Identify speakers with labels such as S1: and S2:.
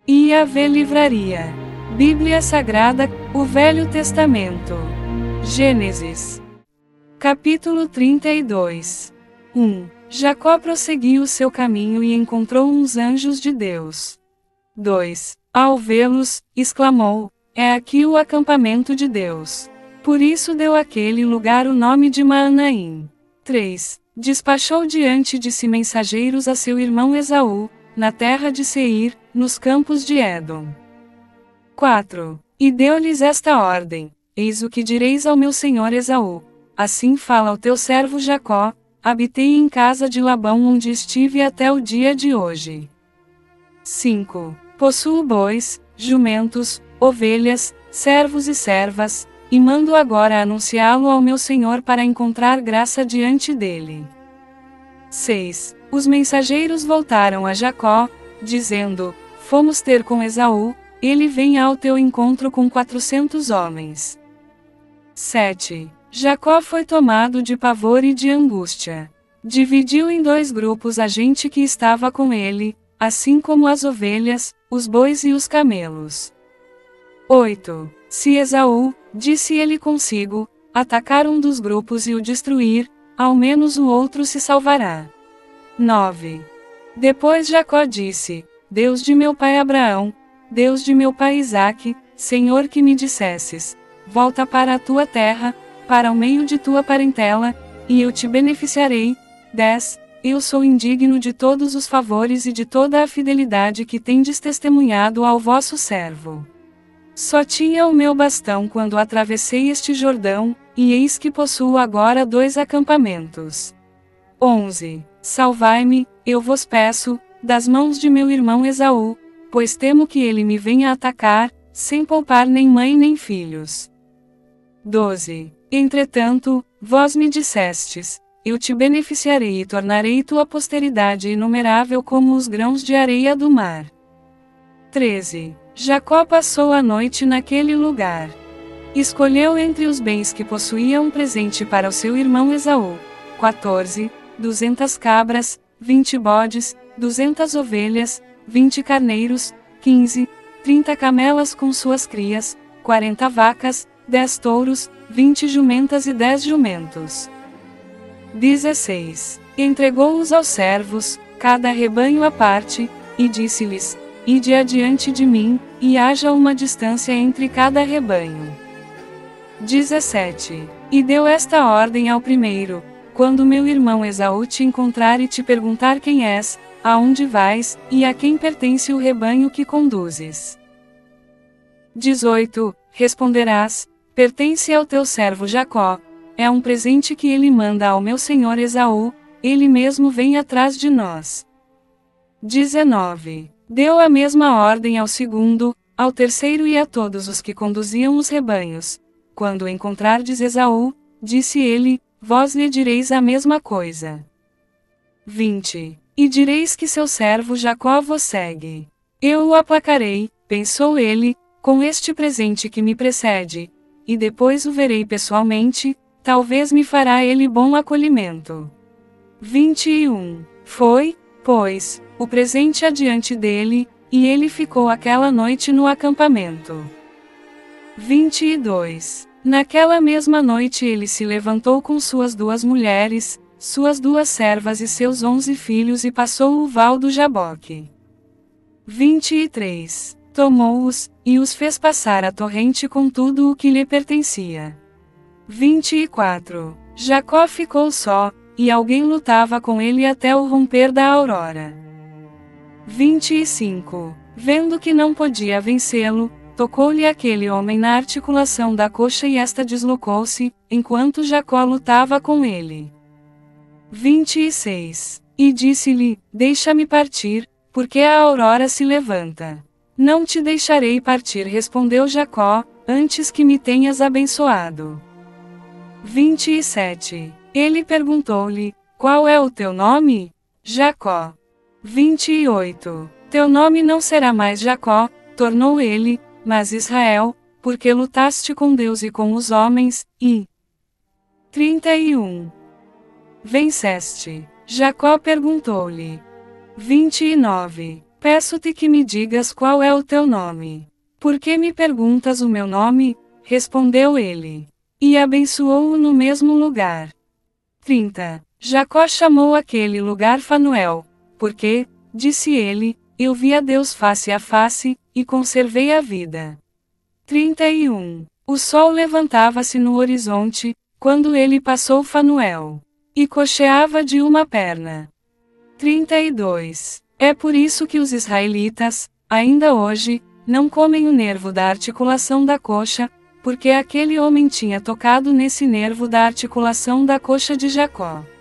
S1: Yahvé livraria. Bíblia Sagrada, o Velho Testamento. Gênesis. Capítulo 32. 1. Jacó prosseguiu o seu caminho e encontrou uns anjos de Deus. 2. Ao vê-los, exclamou: é aqui o acampamento de Deus. Por isso deu àquele lugar o nome de Maanaim. 3. Despachou diante de si mensageiros a seu irmão Esaú, na terra de Seir, nos campos de Édom. 4. E deu-lhes esta ordem: eis o que direis ao meu senhor Esaú. Assim fala ao teu servo Jacó: habitei em casa de Labão onde estive até o dia de hoje. 5. Possuo bois, jumentos, ovelhas, servos e servas, e mando agora anunciá-lo ao meu senhor para encontrar graça diante dele. 6. Os mensageiros voltaram a Jacó, dizendo: fomos ter com Esaú, ele vem ao teu encontro com 400 homens. 7. Jacó foi tomado de pavor e de angústia. Dividiu em 2 grupos a gente que estava com ele, assim como as ovelhas, os bois e os camelos. 8. Se Esaú, disse ele consigo, atacar um dos grupos e o destruir, ao menos o outro se salvará. 9. Depois Jacó disse: Deus de meu pai Abraão, Deus de meu pai Isaque, Senhor que me dissesses: volta para a tua terra, para o meio de tua parentela, e eu te beneficiarei. 10. Eu sou indigno de todos os favores e de toda a fidelidade que tendes testemunhado ao vosso servo. Só tinha o meu bastão quando atravessei este Jordão, e eis que possuo agora 2 acampamentos. 11. Salvai-me, eu vos peço, das mãos de meu irmão Esaú, pois temo que ele me venha atacar, sem poupar nem mãe nem filhos. 12. Entretanto, vós me dissestes: eu te beneficiarei e tornarei tua posteridade inumerável como os grãos de areia do mar. 13. Jacó passou a noite naquele lugar. Escolheu entre os bens que possuía um presente para o seu irmão Esaú: 14. 200 cabras, 20 bodes, 200 ovelhas, 20 carneiros, 15. 30 camelas com suas crias, 40 vacas, 10 touros, 20 jumentas e 10 jumentos. 16. Entregou-os aos servos, cada rebanho à parte, e disse-lhes: ide adiante de mim, e haja uma distância entre cada rebanho. 17. E deu esta ordem ao primeiro: quando meu irmão Esaú te encontrar e te perguntar quem és, aonde vais, e a quem pertence o rebanho que conduzes. 18. Responderás: pertence ao teu servo Jacó. É um presente que ele manda ao meu senhor Esaú, ele mesmo vem atrás de nós. 19. Deu a mesma ordem ao segundo, ao terceiro e a todos os que conduziam os rebanhos. Quando encontrardes Esaú, disse ele, vós lhe direis a mesma coisa. 20. E direis que seu servo Jacó vos segue. Eu o aplacarei, pensou ele, com este presente que me precede, e depois o verei pessoalmente, talvez me fará ele bom acolhimento. 21. Foi, pois, o presente adiante dele, e ele ficou aquela noite no acampamento. 22. Naquela mesma noite ele se levantou com suas 2 mulheres, suas 2 servas e seus 11 filhos e passou o val do Jaboque. 23. Tomou-os, e os fez passar a torrente com tudo o que lhe pertencia. 24. Jacó ficou só, e alguém lutava com ele até o romper da aurora. 25. Vendo que não podia vencê-lo, tocou-lhe aquele homem na articulação da coxa e esta deslocou-se, enquanto Jacó lutava com ele. 26. E disse-lhe: deixa-me partir, porque a aurora se levanta. Não te deixarei partir, respondeu Jacó, antes que me tenhas abençoado. 27. Ele perguntou-lhe: qual é o teu nome? Jacó. 28. Teu nome não será mais Jacó, tornou ele, mas Israel, porque lutaste com Deus e com os homens, e 31. Venceste. Jacó perguntou-lhe. 29. Peço-te que me digas qual é o teu nome. Por que me perguntas o meu nome? Respondeu ele. E abençoou-o no mesmo lugar. 30. Jacó chamou aquele lugar Fanuel, porque, disse ele, eu vi a Deus face a face, e conservei a vida. 31. O sol levantava-se no horizonte, quando ele passou Fanuel, e coxeava de uma perna. 32. É por isso que os israelitas, ainda hoje, não comem o nervo da articulação da coxa, porque aquele homem tinha tocado nesse nervo da articulação da coxa de Jacó.